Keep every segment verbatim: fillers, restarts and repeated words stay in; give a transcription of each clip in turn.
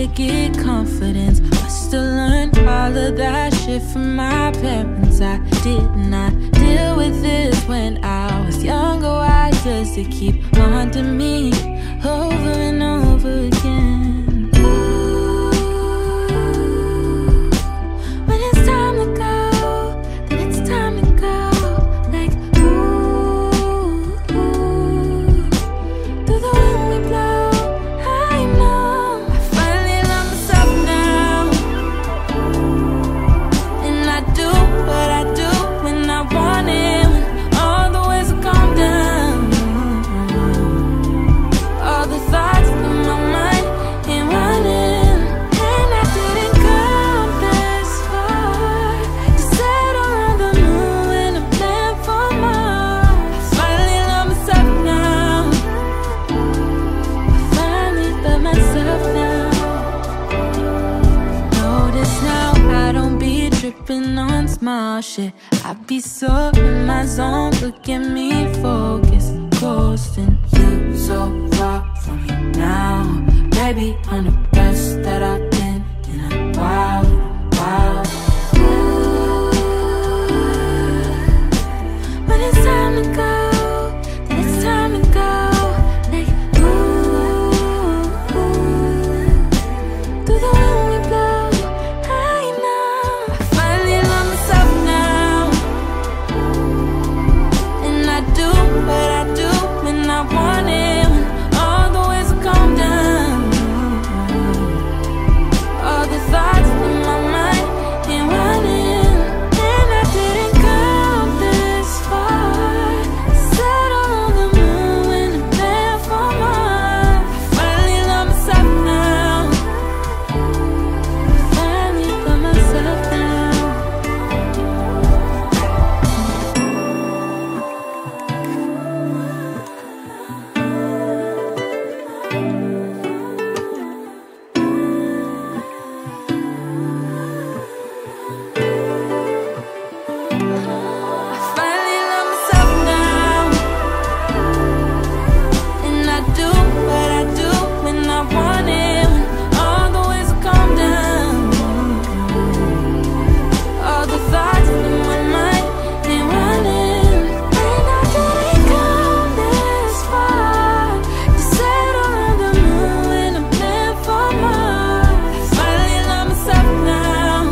to get confidence. Must have learned all of that shit from my parents. I did not deal with this when I was younger. Why does it keep haunting me over and over again? Ooh, when it's time to go, then it's time to go. Like ooh, ooh, through the wind we blow. I know I finally love myself now, and I do what I do when I want it, when all the ways will calm down. All the thoughts in my mind ain't running, and I didn't come this far to settle around the moon and a plan for more. I finally love myself now. I finally love myself now. Notice now I don't be tripping on small shit. I be so in my zone. Look at me focus, coasting. You so far from me now, baby. I'm the best that I've been in a while, while. Ooh, when it's time to go, then it's time to go. Like ooh, ooh, through the wind we blow. I know I finally love myself now, and I do what I do when I want it, when all the ways will calm down. All the thoughts in my mind ain't running, and I didn't come this far to settle on the moon and a plan for more. I finally love myself now. I finally love myself now. I finally love myself now, and I do what I do when I want it, when all the ways will calm down. All the thoughts in my mind ain't running, and I didn't come this far to settle around the moon and a plan for more. I finally love myself now.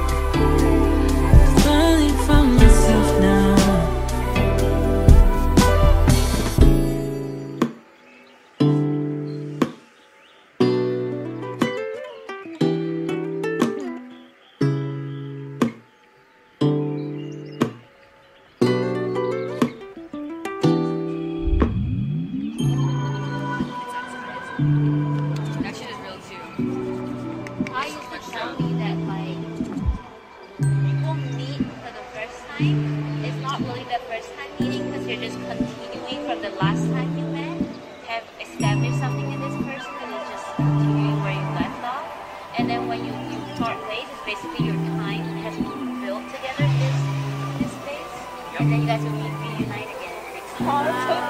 Finally found myself now. That shit is real too. I used to tell me that like people meet for the first time. It's not really the first time meeting because you're just continuing from the last time you met. Have established something in this person and it's just continuing where you left off. And then when you, you part ways, it's basically your time has been built together in this this space. And then you guys will meet reunite again. And it's hard to